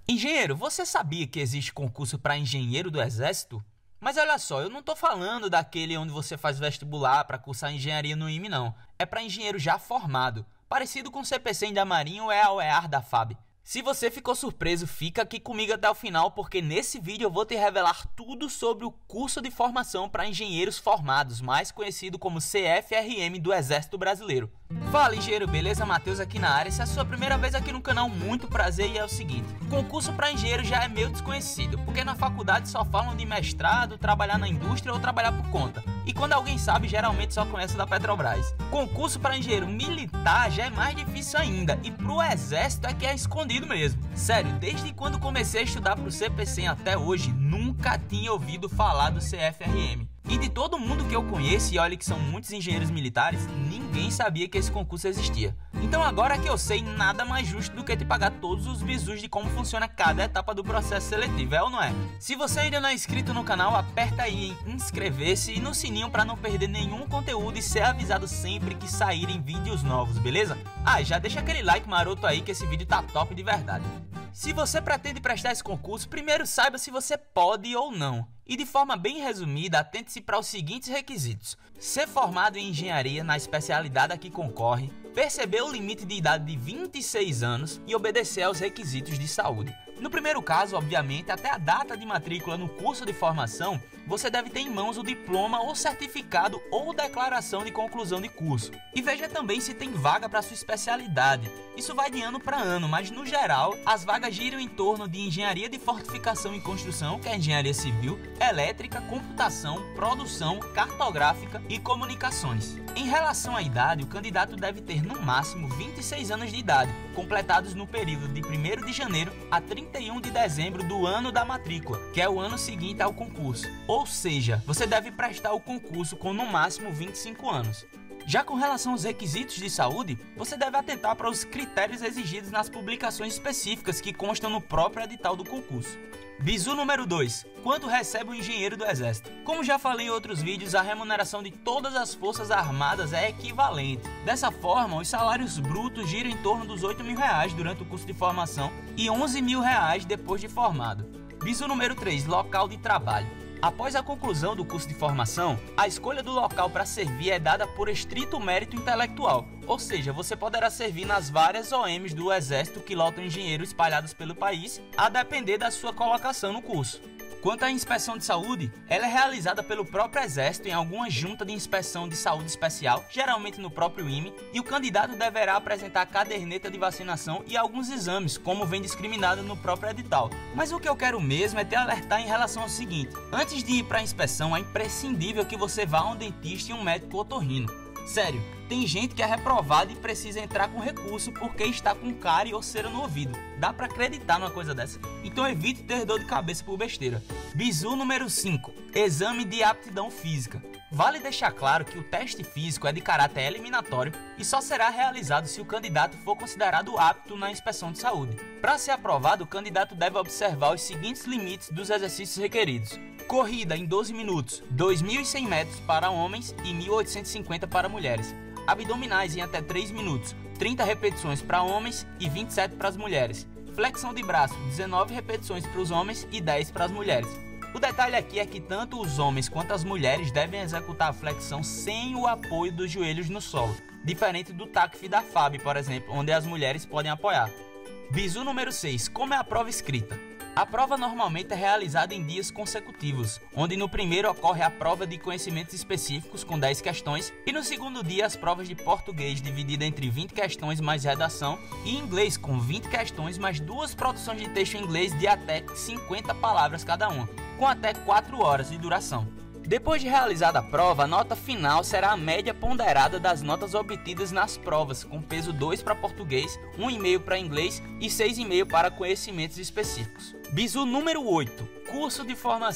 Engenheiro, você sabia que existe concurso para engenheiro do Exército? Mas olha só, eu não tô falando daquele onde você faz vestibular para cursar engenharia no IME não. É para engenheiro já formado, parecido com o CPC da Marinha ou é a OEAR da FAB. Se você ficou surpreso, fica aqui comigo até o final, porque nesse vídeo eu vou te revelar tudo sobre o curso de formação para engenheiros formados, mais conhecido como CFRM do Exército Brasileiro. Fala engenheiro, beleza? Matheus aqui na área. Se é a sua primeira vez aqui no canal, muito prazer. E é o seguinte, concurso para engenheiro já é meio desconhecido, porque na faculdade só falam de mestrado, trabalhar na indústria ou trabalhar por conta. E quando alguém sabe, geralmente só conhece da Petrobras. Concurso para engenheiro militar já é mais difícil ainda, e pro exército é que é escondido mesmo. Sério, desde quando comecei a estudar pro CPC até hoje, nunca tinha ouvido falar do CFRM. E de todo mundo que eu conheço, e olha que são muitos engenheiros militares, ninguém sabia que esse concurso existia. Então agora que eu sei, nada mais justo do que te pagar todos os bizus de como funciona cada etapa do processo seletivo, é ou não é? Se você ainda não é inscrito no canal, aperta aí em inscrever-se e no sininho para não perder nenhum conteúdo e ser avisado sempre que saírem vídeos novos, beleza? Ah, já deixa aquele like maroto aí que esse vídeo tá top de verdade. Se você pretende prestar esse concurso, primeiro saiba se você pode ou não. E de forma bem resumida, atente-se para os seguintes requisitos: ser formado em engenharia na especialidade a que concorre, perceber o limite de idade de 26 anos e obedecer aos requisitos de saúde. No primeiro caso, obviamente, até a data de matrícula no curso de formação, você deve ter em mãos o diploma ou certificado ou declaração de conclusão de curso. E veja também se tem vaga para sua especialidade. Isso vai de ano para ano, mas no geral, as vagas giram em torno de engenharia de fortificação e construção, que é engenharia civil, elétrica, computação, produção, cartográfica e comunicações. Em relação à idade, o candidato deve ter no máximo 26 anos de idade, completados no período de 1º de janeiro a 31 de dezembro do ano da matrícula, que é o ano seguinte ao concurso. Ou seja, você deve prestar o concurso com no máximo 25 anos. Já com relação aos requisitos de saúde, você deve atentar para os critérios exigidos nas publicações específicas que constam no próprio edital do concurso. Bizu número 2. Quanto recebe o engenheiro do Exército? Como já falei em outros vídeos, a remuneração de todas as forças armadas é equivalente. Dessa forma, os salários brutos giram em torno dos R$8.000 durante o curso de formação e R$11.000 depois de formado. Bizu número 3. Local de trabalho. Após a conclusão do curso de formação, a escolha do local para servir é dada por estrito mérito intelectual, ou seja, você poderá servir nas várias OMs do Exército que lotam engenheiros espalhados pelo país, a depender da sua colocação no curso. Quanto à inspeção de saúde, ela é realizada pelo próprio Exército em alguma junta de inspeção de saúde especial, geralmente no próprio IME, e o candidato deverá apresentar a caderneta de vacinação e alguns exames, como vem discriminado no próprio edital. Mas o que eu quero mesmo é te alertar em relação ao seguinte: antes de ir para a inspeção, é imprescindível que você vá a um dentista e um médico otorrino. Sério, tem gente que é reprovada e precisa entrar com recurso porque está com cárie ou cera no ouvido. Dá pra acreditar numa coisa dessa? Então evite ter dor de cabeça por besteira. Bizu número 5. Exame de aptidão física. Vale deixar claro que o teste físico é de caráter eliminatório e só será realizado se o candidato for considerado apto na inspeção de saúde. Para ser aprovado, o candidato deve observar os seguintes limites dos exercícios requeridos: corrida em 12 minutos, 2.100 metros para homens e 1.850 para mulheres. Abdominais em até 3 minutos, 30 repetições para homens e 27 para as mulheres. Flexão de braço, 19 repetições para os homens e 10 para as mulheres. O detalhe aqui é que tanto os homens quanto as mulheres devem executar a flexão sem o apoio dos joelhos no solo, diferente do TACF da FAB, por exemplo, onde as mulheres podem apoiar. Bizu número 6. Como é a prova escrita? A prova normalmente é realizada em dias consecutivos, onde no primeiro ocorre a prova de conhecimentos específicos com 10 questões e no segundo dia as provas de português dividida entre 20 questões mais redação e inglês com 20 questões mais 2 produções de texto em inglês de até 50 palavras cada uma, com até 4 horas de duração. Depois de realizada a prova, a nota final será a média ponderada das notas obtidas nas provas, com peso 2 para português, 1,5 para inglês e 6,5 para conhecimentos específicos. Bizu número 8. Curso de formação.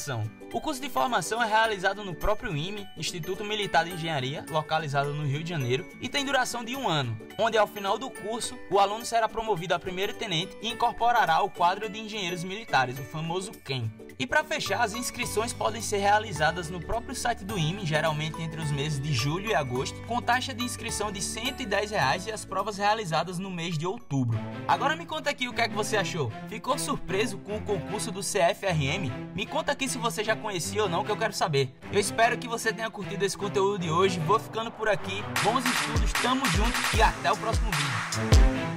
O curso de formação é realizado no próprio IME, Instituto Militar de Engenharia, localizado no Rio de Janeiro, e tem duração de 1 ano, onde ao final do curso, o aluno será promovido a primeiro-tenente e incorporará ao quadro de engenheiros militares, o famoso QEM. E para fechar, as inscrições podem ser realizadas no próprio site do IME, geralmente entre os meses de julho e agosto, com taxa de inscrição de R$ 110 e as provas realizadas no mês de outubro. Agora me conta aqui o que é que você achou. Ficou surpreso com o concurso do CFRM? Me conta aqui se você já conhecia ou não, que eu quero saber. Eu espero que você tenha curtido esse conteúdo de hoje. Vou ficando por aqui. Bons estudos, tamo junto e até o próximo vídeo.